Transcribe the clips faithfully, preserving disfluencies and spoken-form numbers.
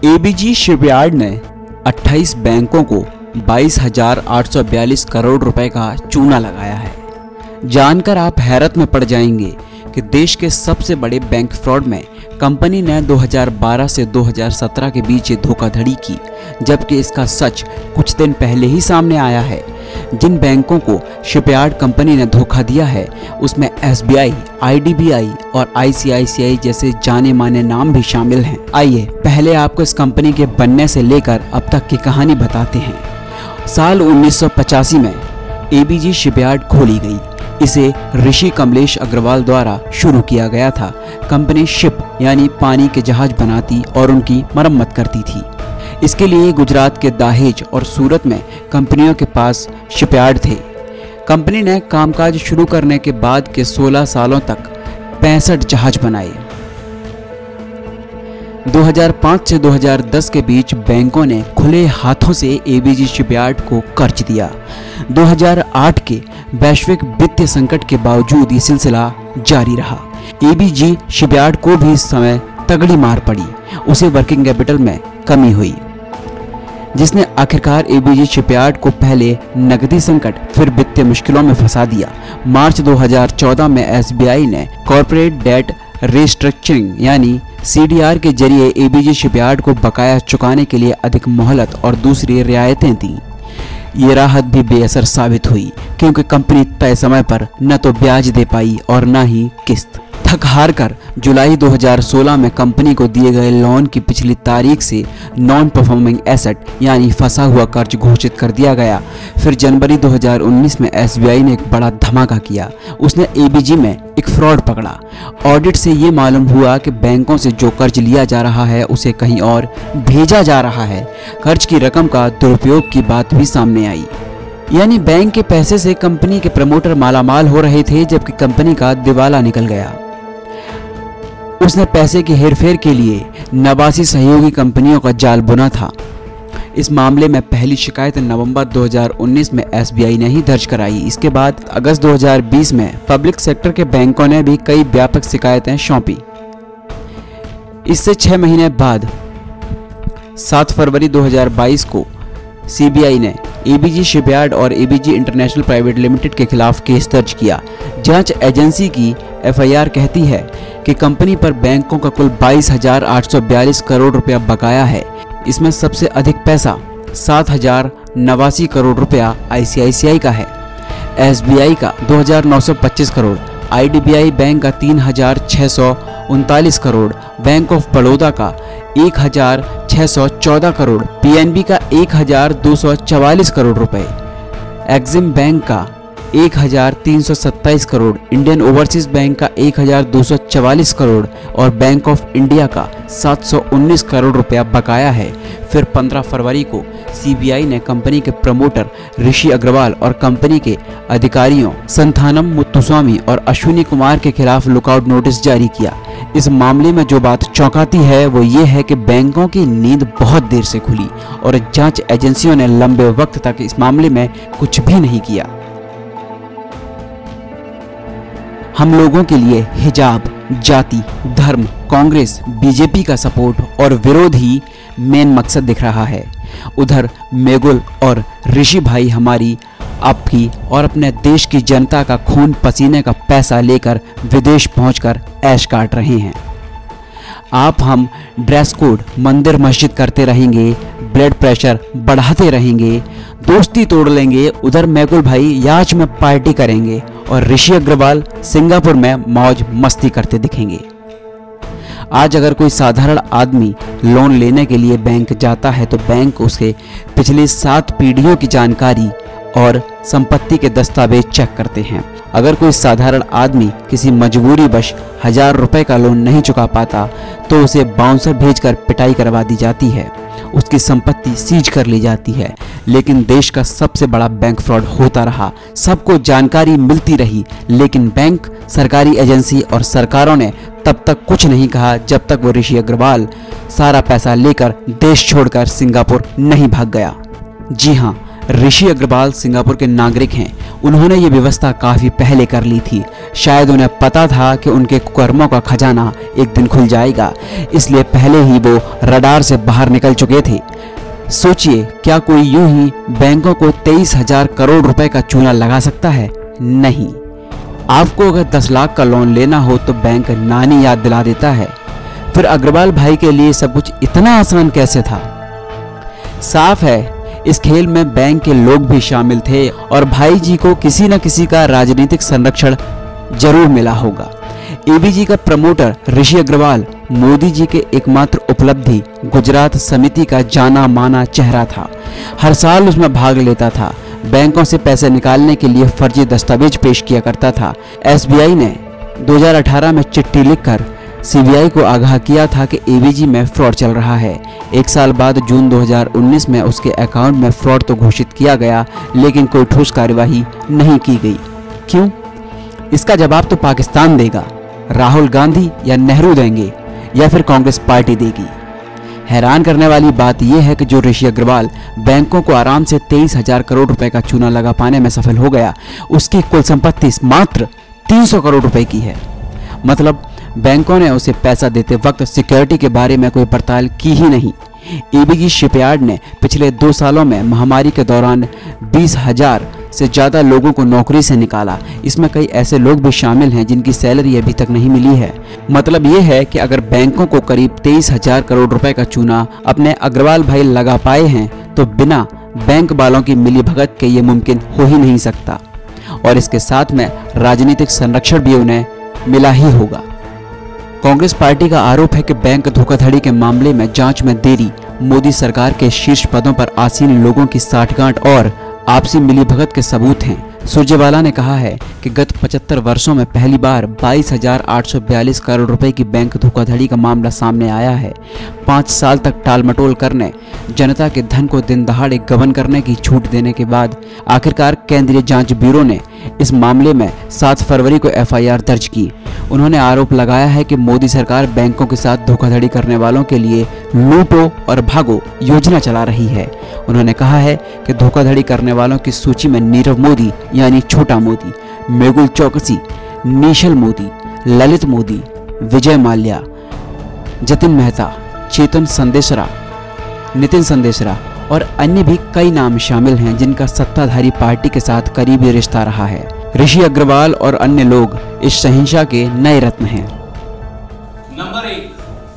ABG shipyard ने अट्ठाईस बैंकों को बाईस हजार आठ सौ बयालीस करोड़ रुपए का चूना लगाया है। जानकर आप हैरत में पड़ जाएंगे कि देश के सबसे बड़े बैंक फ्रॉड में कंपनी ने दो हज़ार बारह से दो हज़ार सत्रह के बीच ये धोखाधड़ी की, जबकि इसका सच कुछ दिन पहले ही सामने आया है। जिन बैंकों को शिपयार्ड कंपनी ने धोखा दिया है उसमें एसबीआई, आईडीबीआई और आईसीआईसीआई जैसे जाने माने नाम भी शामिल हैं। आइए पहले आपको इस कंपनी के बनने से लेकर अब तक की कहानी बताते हैं। साल उन्नीस सौ पचासी में एबीजी शिपयार्ड खोली गई। इसे ऋषि कमलेश अग्रवाल द्वारा शुरू किया गया था। कंपनी शिप यानी पानी के जहाज बनाती और उनकी मरम्मत करती थी। इसके लिए गुजरात के दाहेज और सूरत में कंपनियों के पास शिपयार्ड थे। कंपनी ने कामकाज शुरू करने के बाद के सोलह सालों तक पैंसठ जहाज बनाए। दो हज़ार पाँच से दो हज़ार दस के बीच बैंकों ने खुले हाथों से एबीजी शिपयार्ड को कर्ज दिया। दो हज़ार आठ के वैश्विक वित्तीय संकट के बावजूद ये सिलसिला जारी रहा। एबीजी शिपयार्ड को भी इस समय तगड़ी मार पड़ी। उसे वर्किंग कैपिटल में कमी हुई, जिसने आखिरकार एबीजी शिपयार्ड को पहले नकदी संकट फिर वित्तीय मुश्किलों में फंसा दिया। मार्च दो हज़ार चौदह में एसबीआई ने कॉर्पोरेट डेट रिस्ट्रक्चरिंग यानी सीडीआर के जरिए एबीजी शिपयार्ड को बकाया चुकाने के लिए अधिक मोहलत और दूसरी रियायतें दी। ये राहत भी बेअसर साबित हुई, क्योंकि कंपनी तय समय पर न तो ब्याज दे पाई और न ही किस्त। थक हार कर जुलाई दो हज़ार सोलह में कंपनी को दिए गए लोन की पिछली तारीख से नॉन परफॉर्मिंग एसेट यानी फंसा हुआ कर्ज घोषित कर दिया गया। फिर जनवरी दो हज़ार उन्नीस में एसबीआई ने एक बड़ा धमाका किया। उसने एबीजी में एक फ्रॉड पकड़ा। ऑडिट से ये मालूम हुआ कि बैंकों से जो कर्ज लिया जा रहा है उसे कहीं और भेजा जा रहा है। कर्ज की रकम का दुरुपयोग की बात भी सामने आई। यानी बैंक के पैसे से कंपनी के प्रमोटर मालामाल हो रहे थे, जबकि कंपनी का दिवाला निकल गया। उसने पैसे की हेरफेर के लिए नवासी सहयोगी कंपनियों का जाल बुना था। इस मामले में पहली शिकायत नवंबर दो हज़ार उन्नीस में एसबीआई ने ही दर्ज कराई। इसके बाद अगस्त दो हज़ार बीस में पब्लिक सेक्टर के बैंकों ने भी कई व्यापक शिकायतें सौंपी। इससे छह महीने बाद सात फरवरी दो हज़ार बाईस को सीबीआई ने एबीजी शिपयार्ड और एबीजी इंटरनेशनल प्राइवेट लिमिटेड के खिलाफ केस दर्ज किया। जांच एजेंसी की एफआईआर कहती है कि कंपनी पर बैंकों का कुल बाईस हजार आठ सौ बयालीस करोड़ रुपया बकाया है। इसमें सबसे अधिक पैसा सात हजार नवासी करोड़ रुपया आईसीआईसीआई का है, एसबीआई का दो हज़ार नौ सौ पच्चीस करोड़, आईडीबीआई बैंक का तीन हजार छः सौ उनतालीस करोड़, बैंक ऑफ बड़ौदा का एक हजार छः सौ चौदह करोड़, पीएनबी का एक हजार दो सौ चवालीस करोड़ रुपए, एक्सिम बैंक का एक हजार तीन सौ सत्ताईस करोड़, इंडियन ओवरसीज बैंक का एक हजार दो सौ चवालीस करोड़ और बैंक ऑफ इंडिया का सात सौ उन्नीस करोड़ रुपया बकाया है। फिर पंद्रह फरवरी को सीबीआई ने कंपनी के प्रमोटर ऋषि अग्रवाल और कंपनी के अधिकारियों संथानम मुत्तुस्वामी और अश्विनी कुमार के खिलाफ लुकआउट नोटिस जारी किया। इस मामले में जो बात चौंकाती है वो ये है कि बैंकों की नींद बहुत देर से खुली और जांच एजेंसियों ने लंबे वक्त तक इस मामले में कुछ भी नहीं किया। हम लोगों के लिए हिजाब, जाति, धर्म, कांग्रेस, बीजेपी का सपोर्ट और विरोध ही मेन मकसद दिख रहा है। उधर मेगुल और ऋषि भाई हमारी, आपकी और अपने देश की जनता का खून पसीने का पैसा लेकर विदेश पहुंचकर ऐश काट रहे हैं। आप हम ड्रेस कोड, मंदिर मस्जिद करते रहेंगे, ब्लड प्रेशर बढ़ाते रहेंगे, दोस्ती तोड़ लेंगे। उधर मेगुल भाई याच में पार्टी करेंगे और ऋषि अग्रवाल सिंगापुर में मौज मस्ती करते दिखेंगे। आज अगर कोई साधारण आदमी लोन लेने के लिए बैंक जाता है तो बैंक उसके पिछली सात पीढ़ियों की जानकारी और संपत्ति के दस्तावेज चेक करते हैं। अगर कोई साधारण आदमी किसी मजबूरी वश हजार रुपए का लोन नहीं चुका पाता तो उसे बाउंसर भेजकर पिटाई करवा दी जाती है, उसकी संपत्ति सीज कर ली जाती है। लेकिन देश का सबसे बड़ा बैंक फ्रॉड होता रहा, सबको जानकारी मिलती रही, लेकिन बैंक, सरकारी एजेंसी और सरकारों ने तब तक कुछ नहीं कहा जब तक वो ऋषि अग्रवाल सारा पैसा लेकर देश छोड़कर सिंगापुर नहीं भाग गया। जी हाँ, ऋषि अग्रवाल सिंगापुर के नागरिक हैं। उन्होंने ये व्यवस्था काफ़ी पहले कर ली थी। शायद उन्हें पता था कि उनके कर्मों का खजाना एक दिन खुल जाएगा, इसलिए पहले ही वो रडार से बाहर निकल चुके थे। सोचिए, क्या कोई यूं ही बैंकों को तेईस हजार करोड़ रुपए का चूना लगा सकता है? नहीं। आपको अगर दस लाख का लोन लेना हो तो बैंक नानी याद दिला देता है। फिर अग्रवाल भाई के लिए सब कुछ इतना आसान कैसे था? साफ है, इस खेल में बैंक के लोग भी शामिल थे और भाई जी को किसी न किसी का राजनीतिक संरक्षण जरूर मिला होगा। एबीजी का प्रमोटर ऋषि अग्रवाल मोदी जी के एकमात्र उपलब्धि गुजरात समिति का जाना माना चेहरा था। हर साल उसमें भाग लेता था। बैंकों से पैसे निकालने के लिए फर्जी दस्तावेज पेश किया करता था। एसबीआई ने दो हज़ार अठारह में चिट्ठी लिखकर सीबीआई को आगाह किया था कि एबीजी में फ्रॉड चल रहा है। एक साल बाद जून दो हज़ार उन्नीस में उसके अकाउंट में फ्रॉड तो घोषित किया गया, लेकिन कोई ठोस कार्यवाही नहीं की गई। क्यों? इसका जवाब तो पाकिस्तान देगा। राहुल गांधी या नेहरू देंगे या फिर कांग्रेस पार्टी देगी। हैरान करने वाली बात यह है कि जो ऋषि अग्रवाल बैंकों को आराम से तेईस हजार करोड़ रुपए का चूना लगा पाने में सफल हो गया, उसकी कुल संपत्ति मात्र तीन सौ करोड़ रुपए की है। मतलब बैंकों ने उसे पैसा देते वक्त सिक्योरिटी के बारे में कोई पड़ताल की ही नहीं। एबीजी शिपयार्ड ने पिछले दो सालों में महामारी के दौरान बीस हजार से ज़्यादा लोगों को नौकरी से निकाला। इसमें कई ऐसे लोग भी शामिल हैं जिनकी सैलरी अभी तक नहीं मिली है। मतलब ये है कि अगर बैंकों को करीब तेईस हजार करोड़ रुपए का चूना अपने अग्रवाल भाई लगा पाए हैं तो बिना बैंक वालों की मिलीभगत के ये मुमकिन हो ही नहीं सकता। और इसके साथ में राजनीतिक संरक्षण भी उन्हें मिला ही होगा। कांग्रेस पार्टी का आरोप है कि बैंक धोखाधड़ी के मामले में जांच में देरी मोदी सरकार के शीर्ष पदों पर आसीन लोगों की साठगांठ और आपसी मिलीभगत के सबूत हैं। सुरजेवाला ने कहा है कि गत पचहत्तर वर्षों में पहली बार बाईस हजार आठ सौ बयालीस करोड़ रुपए की बैंक धोखाधड़ी का मामला सामने आया है। पाँच साल तक टालमटोल करने, जनता के धन को दिन दहाड़े गबन करने की छूट देने के बाद आखिरकार केंद्रीय जांच ब्यूरो ने इस मामले में सात फरवरी को एफआईआर दर्ज की। उन्होंने आरोप लगाया है कि मोदी सरकार बैंकों के साथ धोखाधड़ी करने वालों के लिए लूटो और भागो योजना चला रही है। उन्होंने कहा है कि धोखाधड़ी करने वालों की सूची में नीरव मोदी यानी छोटा मोदी, मेहुल चौकसी, निशल मोदी, ललित मोदी, विजय माल्या, जतिन मेहता, चेतन संदेशरा, नितिन संदेशरा और अन्य भी कई नाम शामिल हैं जिनका सत्ताधारी पार्टी के साथ करीबी रिश्ता रहा है। ऋषि अग्रवाल और अन्य लोग इस सहिंसा के नए रत्न हैं। नंबर एक,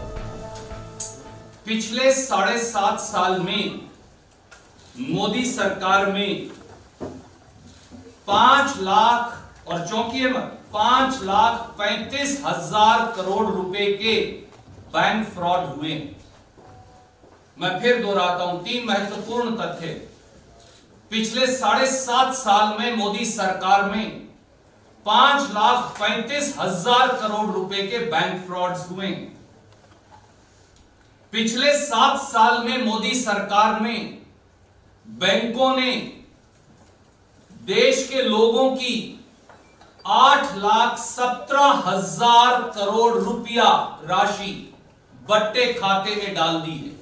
पिछले साढ़े सात साल में मोदी सरकार में पांच लाख और चौंकिए मत पांच लाख पैंतीस हजार करोड़ रुपए के बैंक फ्रॉड हुए। मैं फिर दोहराता हूं, तीन महत्वपूर्ण तथ्य। पिछले साढ़े सात साल में मोदी सरकार में पांच लाख पैंतीस हजार करोड़ रुपए के बैंक फ्रॉड्स हुए। पिछले सात साल में मोदी सरकार में बैंकों ने देश के लोगों की आठ लाख सत्रह हजार करोड़ रुपया राशि बट्टे खाते में डाल दी है।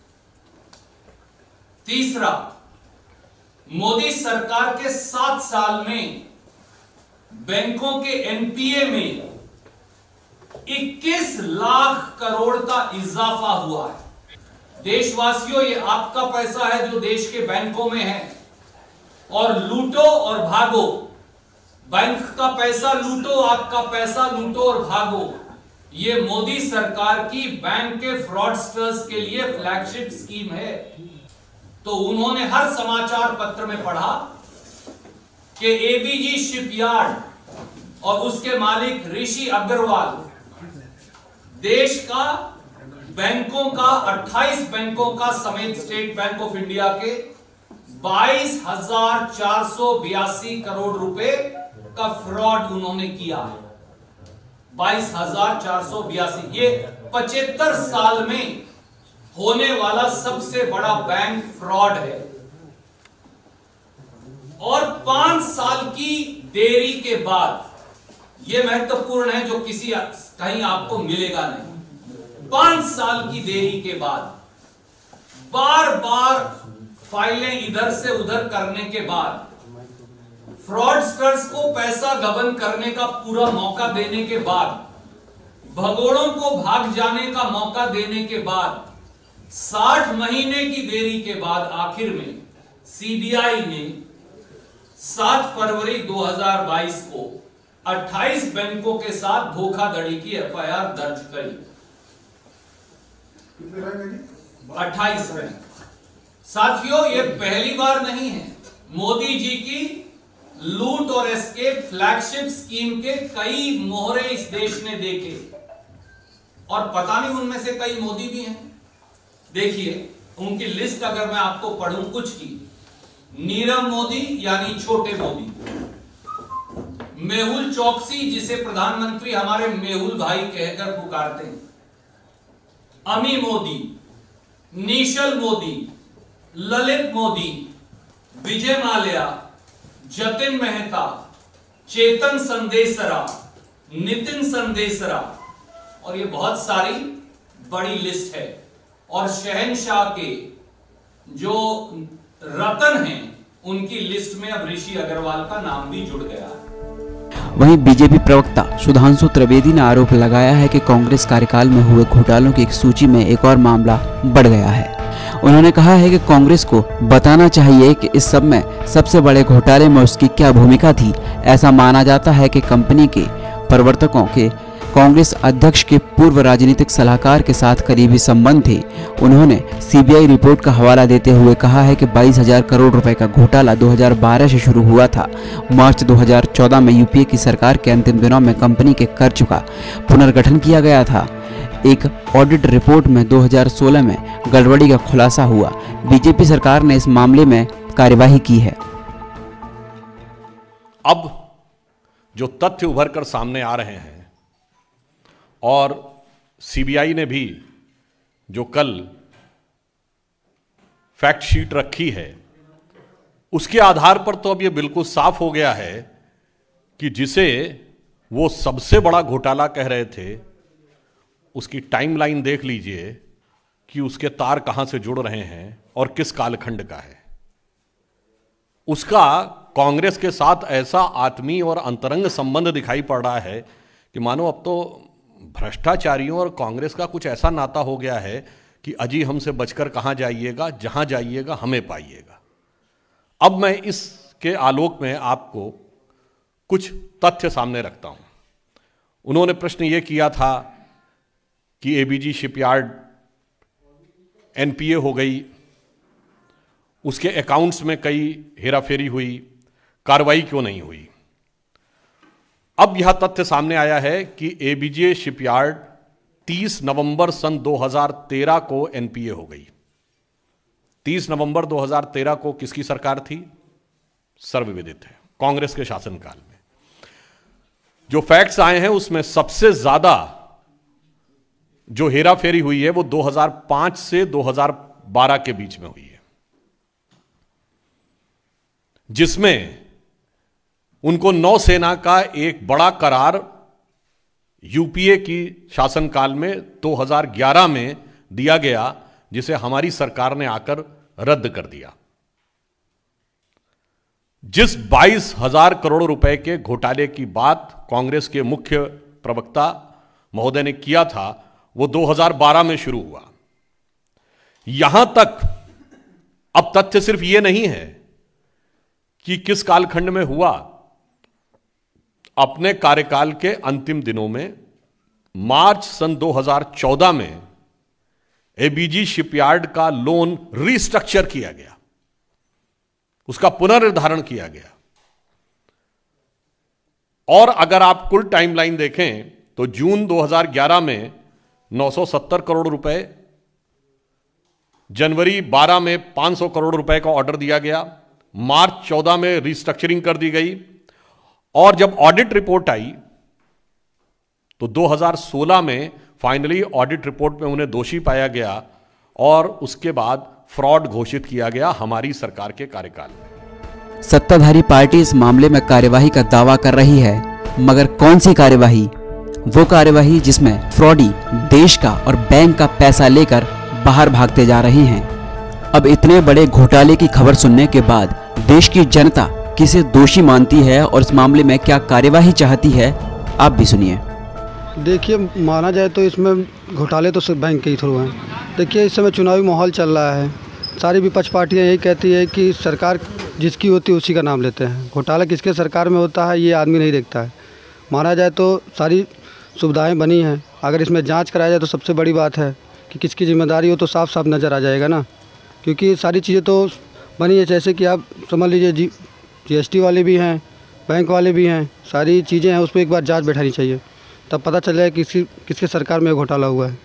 तीसरा, मोदी सरकार के सात साल में बैंकों के एनपीए में इक्कीस लाख करोड़ का इजाफा हुआ है। देशवासियों, ये आपका पैसा है जो देश के बैंकों में है, और लूटो और भागो। बैंक का पैसा लूटो, आपका पैसा लूटो और भागो। ये मोदी सरकार की बैंक के फ्रॉडस्टर्स के लिए फ्लैगशिप स्कीम है। तो उन्होंने हर समाचार पत्र में पढ़ा कि एबीजी शिपयार्ड और उसके मालिक ऋषि अग्रवाल देश का बैंकों का अट्ठाईस बैंकों का समेत स्टेट बैंक ऑफ इंडिया के बाईस हजार चार सौ बयासी करोड़ रुपए का फ्रॉड उन्होंने किया है। बाईस हजार चार सौ बयासी, ये पचहत्तर साल में होने वाला सबसे बड़ा बैंक फ्रॉड है। और पांच साल की देरी के बाद, यह महत्वपूर्ण है जो किसी कहीं आपको मिलेगा नहीं, पांच साल की देरी के बाद, बार बार फाइलें इधर से उधर करने के बाद फ्रॉडस्टर्स को पैसा गबन करने का पूरा मौका देने के बाद, भगोड़ों को भाग जाने का मौका देने के बाद, साठ महीने की देरी के बाद आखिर में सीबीआई ने सात फरवरी दो हज़ार बाईस को अट्ठाईस बैंकों के साथ धोखाधड़ी की एफआईआर दर्ज करी। अट्ठाईस बैंक। साथियों, ये पहली बार नहीं है। मोदी जी की लूट और एस्केप फ्लैगशिप स्कीम के कई मोहरे इस देश ने देखे, और पता नहीं उनमें से कई मोदी भी हैं। देखिए उनकी लिस्ट अगर मैं आपको पढ़ूं कुछ की, नीरव मोदी यानी छोटे मोदी, मेहुल चौकसी जिसे प्रधानमंत्री हमारे मेहुल भाई कहकर पुकारते हैं, अमी मोदी, निशल मोदी, ललित मोदी, विजय माल्या, जतिन मेहता, चेतन संदेशरा, नितिन संदेशरा, और ये बहुत सारी बड़ी लिस्ट है। और शहनशाह के जो रतन हैं उनकी लिस्ट में अब ऋषि अग्रवाल का नाम भी जुड़ गया है। वहीं बीजेपी प्रवक्ता सुधांशु त्रिवेदी ने आरोप लगाया है कि कांग्रेस कार्यकाल में हुए घोटालों की एक सूची में एक और मामला बढ़ गया है। उन्होंने कहा है कि कांग्रेस को बताना चाहिए कि इस सब में सबसे बड़े घोटाले में उसकी क्या भूमिका थी। ऐसा माना जाता है कि कंपनी के प्रवर्तकों के कांग्रेस अध्यक्ष के पूर्व राजनीतिक सलाहकार के साथ करीबी संबंध थे। उन्होंने सीबीआई रिपोर्ट का हवाला देते हुए कहा है कि बाईस हजार करोड़ रुपए का घोटाला दो हज़ार बारह से शुरू हुआ था। मार्च दो हज़ार चौदह में यूपीए की सरकार के अंतिम दिनों में कंपनी के कर्ज का पुनर्गठन किया गया था। एक ऑडिट रिपोर्ट में दो हज़ार सोलह में गड़बड़ी का खुलासा हुआ। बीजेपी सरकार ने इस मामले में कार्यवाही की है। अब जो तथ्य उभर कर सामने आ रहे हैं और सीबीआई ने भी जो कल फैक्ट शीट रखी है, उसके आधार पर तो अब यह बिल्कुल साफ हो गया है कि जिसे वो सबसे बड़ा घोटाला कह रहे थे, उसकी टाइमलाइन देख लीजिए कि उसके तार कहां से जुड़ रहे हैं और किस कालखंड का है। उसका कांग्रेस के साथ ऐसा आत्मीय और अंतरंग संबंध दिखाई पड़ रहा है कि मानो अब तो भ्रष्टाचारियों और कांग्रेस का कुछ ऐसा नाता हो गया है कि अजी हमसे बचकर कहां जाइएगा, जहां जाइएगा हमें पाइएगा। अब मैं इसके आलोक में आपको कुछ तथ्य सामने रखता हूं। उन्होंने प्रश्न यह किया था कि एबीजी शिपयार्ड एनपीए हो गई, उसके अकाउंट्स में कई हेराफेरी हुई, कार्रवाई क्यों नहीं हुई। अब यह तथ्य सामने आया है कि एबीजे शिपयार्ड तीस नवंबर सन दो हज़ार तेरह को एनपीए हो गई। तीस नवंबर दो हज़ार तेरह को किसकी सरकार थी? सर्वविदित है, कांग्रेस के शासनकाल में। जो फैक्ट्स आए हैं उसमें सबसे ज्यादा जो हेराफेरी हुई है वो दो हज़ार पाँच से दो हज़ार बारह के बीच में हुई है, जिसमें उनको नौसेना का एक बड़ा करार यूपीए की शासनकाल में दो हज़ार ग्यारह में दिया गया, जिसे हमारी सरकार ने आकर रद्द कर दिया। जिस बाईस हजार करोड़ रुपए के घोटाले की बात कांग्रेस के मुख्य प्रवक्ता महोदय ने किया था, वो दो हज़ार बारह में शुरू हुआ। यहां तक अब तथ्य सिर्फ ये नहीं है कि किस कालखंड में हुआ। अपने कार्यकाल के अंतिम दिनों में मार्च सन दो हज़ार चौदह में एबीजी शिपयार्ड का लोन रिस्ट्रक्चर किया गया, उसका पुनर्निर्धारण किया गया। और अगर आप कुल टाइमलाइन देखें तो जून दो हज़ार ग्यारह में नौ सौ सत्तर करोड़ रुपए, जनवरी बारह में पाँच सौ करोड़ रुपए का ऑर्डर दिया गया, मार्च चौदह में रिस्ट्रक्चरिंग कर दी गई, और जब ऑडिट रिपोर्ट आई तो दो हज़ार सोलह में फाइनली ऑडिट रिपोर्ट में उन्हें दोषी पाया गया और उसके बाद फ्रॉड घोषित किया गया हमारी सरकार के कार्यकाल में। सत्ताधारी पार्टी इस मामले में कार्यवाही का दावा कर रही है, मगर कौन सी कार्यवाही? वो कार्यवाही जिसमें फ्रॉडी देश का और बैंक का पैसा लेकर बाहर भागते जा रहे हैं। अब इतने बड़े घोटाले की खबर सुनने के बाद देश की जनता किसे दोषी मानती है और इस मामले में क्या कार्यवाही चाहती है, आप भी सुनिए। देखिए, माना जाए तो इसमें घोटाले तो सब बैंक के ही थ्रू हैं। देखिए, इस समय चुनावी माहौल चल रहा है, सारी विपक्ष पार्टियां यही कहती है कि सरकार जिसकी होती है उसी का नाम लेते हैं। घोटाला किसके सरकार में होता है ये आदमी नहीं देखता है। माना जाए तो सारी सुविधाएं बनी हैं, अगर इसमें जांच कराया जाए तो सबसे बड़ी बात है कि किसकी जिम्मेदारी हो तो साफ साफ नज़र आ जाएगा ना, क्योंकि सारी चीज़ें तो बनी है। जैसे कि आप समझ लीजिए जी जी एस टी वाले भी हैं, बैंक वाले भी हैं, सारी चीज़ें हैं, उस पर एक बार जाँच बैठानी चाहिए, तब पता चल जाए किसी किसके सरकार में घोटाला हुआ है।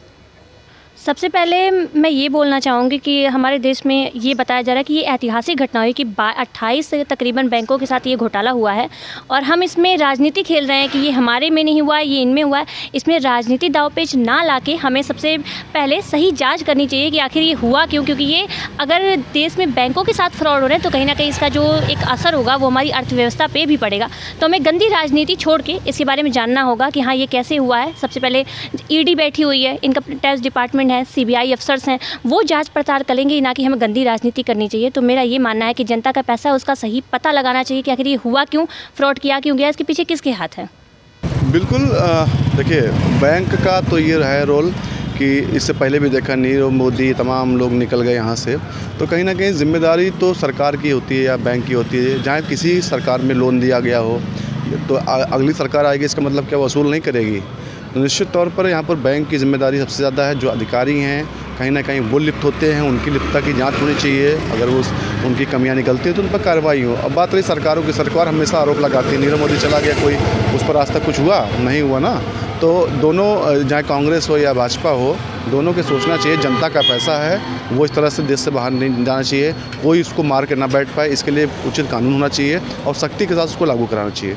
सबसे पहले मैं ये बोलना चाहूँगी कि हमारे देश में ये बताया जा रहा है कि ये ऐतिहासिक घटना हुई कि अट्ठाईस तकरीबन बैंकों के साथ ये घोटाला हुआ है और हम इसमें राजनीति खेल रहे हैं कि ये हमारे में नहीं हुआ है, ये इनमें हुआ है। इसमें राजनीति दांवपेच ना लाके हमें सबसे पहले सही जांच करनी चाहिए कि आखिर ये हुआ क्यों, क्योंकि ये अगर देश में बैंकों के साथ फ्रॉड हो रहे हैं तो कहीं ना कहीं इसका जो एक असर होगा वो हमारी अर्थव्यवस्था पर भी पड़ेगा। तो हमें गंदी राजनीति छोड़ के इसके बारे में जानना होगा कि हाँ ये कैसे हुआ है। सबसे पहले ई डी बैठी हुई है, इनकम टैक्स डिपार्टमेंट है, सी बी आई अफसर्स हैं, वो जांच पड़ताल करेंगे, ना कि हमें गंदी राजनीति करनी चाहिए। तो मेरा ये मानना है कि जनता का पैसा है उसका सही पता लगाना चाहिए कि आखिर ये हुआ क्यों, फ्रॉड किया क्यों गया, इसके पीछे किसके हाथ है। बिल्कुल, देखिए बैंक का तो ये है रोल कि इससे पहले भी देखा नीरव मोदी तमाम लोग निकल गए यहाँ से, तो कहीं ना कहीं जिम्मेदारी तो सरकार की होती है या बैंक की होती है। जहाँ किसी सरकार में लोन दिया गया हो तो अगली सरकार आएगी, इसका मतलब क्या वसूल नहीं करेगी। तो निश्चित तौर पर यहाँ पर बैंक की जिम्मेदारी सबसे ज़्यादा है। जो अधिकारी हैं कहीं ना कहीं वो लिप्त होते हैं, उनकी लिप्तता की जांच होनी चाहिए। अगर वो उनकी कमियां निकलती हैं तो उन पर कार्रवाई हो। अब बात रही सरकारों की, सरकार हमेशा आरोप लगाती है नीरव मोदी चला गया, कोई उस पर आज तक कुछ हुआ नहीं हुआ ना। तो दोनों, चाहे कांग्रेस हो या भाजपा हो, दोनों के सोचना चाहिए जनता का पैसा है, वो इस तरह से देश से बाहर नहीं जाना चाहिए, कोई इसको मार के ना बैठ पाए। इसके लिए उचित कानून होना चाहिए और सख्ती के साथ उसको लागू कराना चाहिए।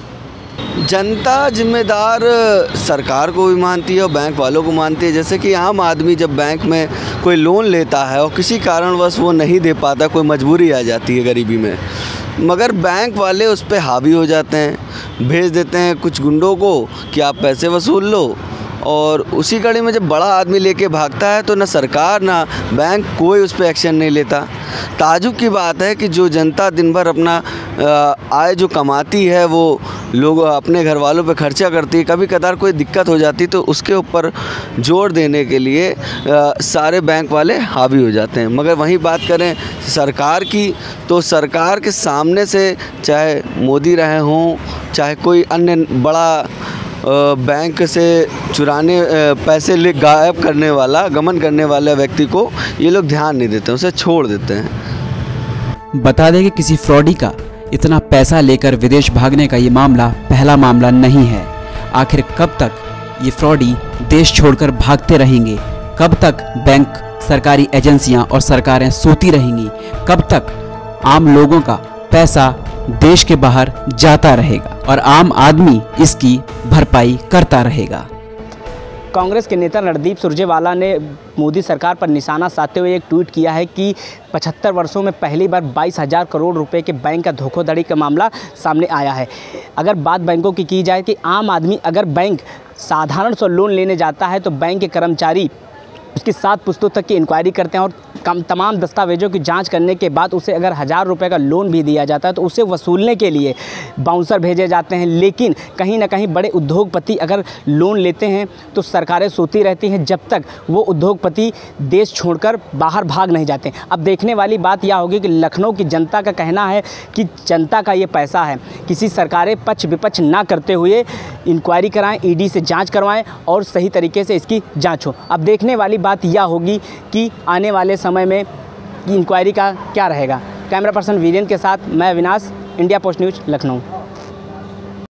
जनता जिम्मेदार सरकार को भी मानती है और बैंक वालों को मानती है। जैसे कि आम आदमी जब बैंक में कोई लोन लेता है और किसी कारणवश वो नहीं दे पाता, कोई मजबूरी आ जाती है गरीबी में, मगर बैंक वाले उस पर हावी हो जाते हैं, भेज देते हैं कुछ गुंडों को कि आप पैसे वसूल लो, और उसी कड़ी में जब बड़ा आदमी लेके भागता है तो ना सरकार ना बैंक कोई उस पर एक्शन नहीं लेता। ताजुब की बात है कि जो जनता दिन भर अपना आय जो कमाती है वो लोग अपने घर वालों पे खर्चा करती है, कभी कदार कोई दिक्कत हो जाती तो उसके ऊपर जोर देने के लिए आ, सारे बैंक वाले हावी हो जाते हैं। मगर वहीं बात करें सरकार की तो सरकार के सामने से चाहे मोदी रहे हों, चाहे कोई अन्य बड़ा बैंक से चुराने पैसे ले गायब करने वाला, गमन करने वाला व्यक्ति को ये लोग ध्यान नहीं देते, उसे छोड़ देते हैं। बता दें कि किसी फ्रॉडी का इतना पैसा लेकर विदेश भागने का ये मामला पहला मामला नहीं है। आखिर कब तक ये फ्रॉडी देश छोड़कर भागते रहेंगे? कब तक बैंक, सरकारी एजेंसियां और सरकारें सोती रहेंगी? कब तक आम लोगों का पैसा देश के बाहर जाता रहेगा और आम आदमी इसकी भरपाई करता रहेगा? कांग्रेस के नेता रणदीप सुरजेवाला ने मोदी सरकार पर निशाना साधते हुए एक ट्वीट किया है कि पचहत्तर वर्षों में पहली बार बाईस हज़ार करोड़ रुपए के बैंक का धोखाधड़ी का मामला सामने आया है। अगर बात बैंकों की की जाए कि आम आदमी अगर बैंक साधारण सा लोन लेने जाता है तो बैंक के कर्मचारी उसकी सात पुश्तों तक की इंक्वायरी करते हैं और कम तमाम दस्तावेज़ों की जांच करने के बाद उसे अगर हज़ार रुपये का लोन भी दिया जाता है तो उसे वसूलने के लिए बाउंसर भेजे जाते हैं। लेकिन कहीं ना कहीं बड़े उद्योगपति अगर लोन लेते हैं तो सरकारें सोती रहती हैं जब तक वो उद्योगपति देश छोड़कर बाहर भाग नहीं जाते। अब देखने वाली बात यह होगी कि लखनऊ की जनता का कहना है कि जनता का ये पैसा है, किसी सरकारें पक्ष विपक्ष ना करते हुए इंक्वायरी कराएं, ई डी से जाँच करवाएँ और सही तरीके से इसकी जाँच हो। अब देखने वाली बात यह होगी कि आने वाले समय में इंक्वायरी का क्या रहेगा। कैमरा पर्सन वीरेंद्र के साथ मैं Avinash, India post news, Lucknow.